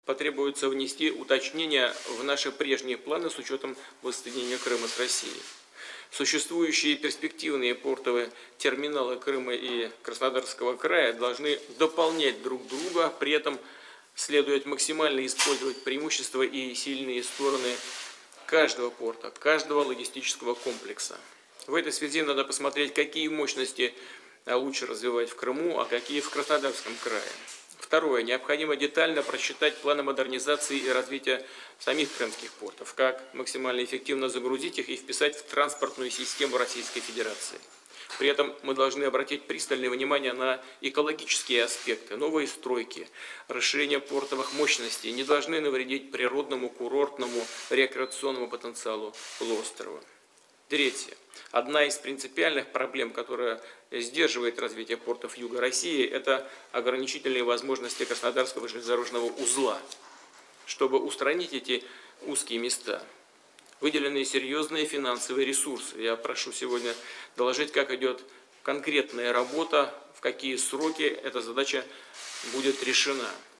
потребуется внести уточнения в наши прежние планы с учетом воссоединения Крыма с Россией. Существующие перспективные портовые терминалы Крыма и Краснодарского края должны дополнять друг друга, при этом следует максимально использовать преимущества и сильные стороны каждого порта, каждого логистического комплекса. В этой связи надо посмотреть, какие мощности лучше развивать в Крыму, а какие в Краснодарском крае. Второе. Необходимо детально просчитать планы модернизации и развития самих крымских портов, как максимально эффективно загрузить их и вписать в транспортную систему Российской Федерации. При этом мы должны обратить пристальное внимание на экологические аспекты. Новые стройки, расширение портовых мощностей не должны навредить природному, курортному, рекреационному потенциалу полуострова. Третье. Одна из принципиальных проблем, которая сдерживает развитие портов Юга России, это ограничительные возможности Краснодарского железнодорожного узла. Чтобы устранить эти узкие места, выделены серьезные финансовые ресурсы. Я прошу сегодня доложить, как идет конкретная работа, в какие сроки эта задача будет решена.